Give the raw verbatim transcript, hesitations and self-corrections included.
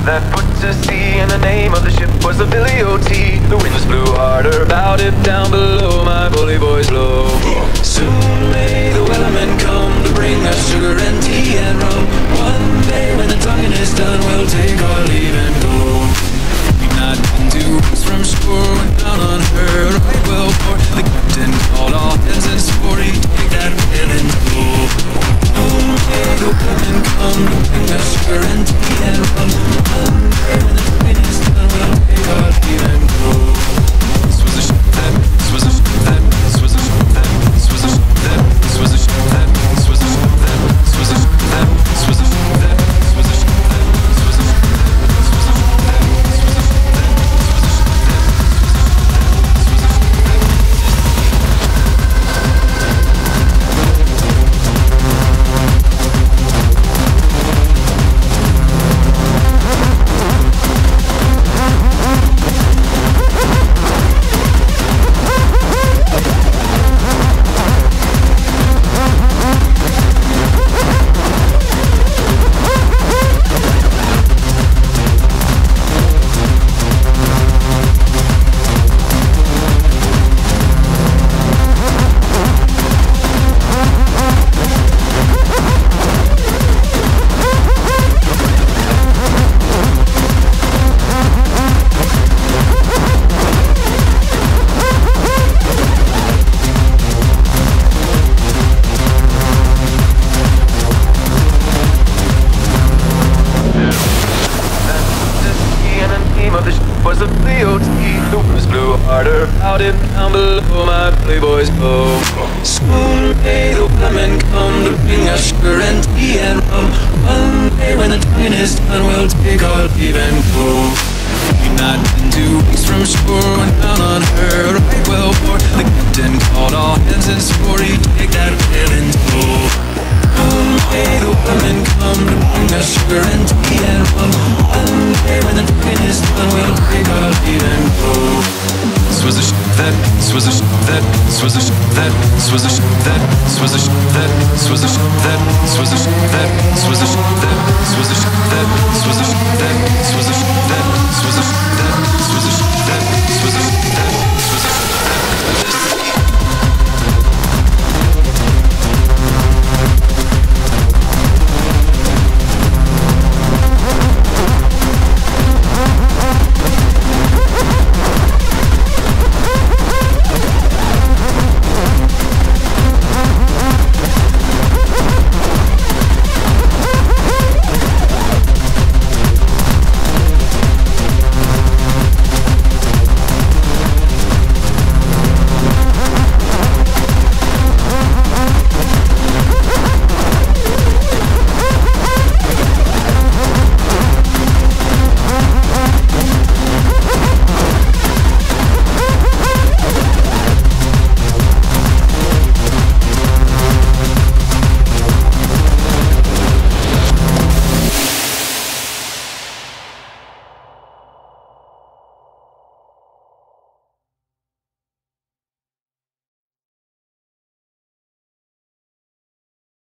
that put to sea, and the name of the ship was the Billy O T. The winds blew harder about it down below, my bully boys blow. Soon may the Wellerman come to bring us sugar and tea and rum. One day when the tonguing is done, we'll take our leave and go. We've not been two weeks from shore, went down on her right well for the captain called all hands and swore he'd take that whale and go. Soon may the Wellerman come to bring us sugar and tea and rum. One day when the tonguing is done, we'll take our leave and go. This was a ship that, this was a ship that, this was a ship that, this was a ship that, this was a ship that, this was a ship that, this was a ship that, this was a ship that, this was a ship that, this was a ship that, this was a ship that, this was a ship that, this was a ship that, this was a ship that. Was a Billy O T. The winds blew harder out it down below, my bully boys blow. Soon may the Wellerman come to bring us sugar and tea and rum. One day when the tonguing is done, we'll take our leave and go. We've not been two weeks from shore, went down on her right well for the captain called all hands and swore he'd take that whale in tow. One day the Wellerman come to bring us sugar and tea and rum. One day when the tonguing is done, we'll take our leave and go. This was a ship that, this was a ship that, this was a ship that, this was a ship that, this was a ship that, this was a ship that, this was a ship that, this was a ship that, this was a ship that, this was a ship that, this was a ship that, this was a ship that, this was a ship that, this was a ship that.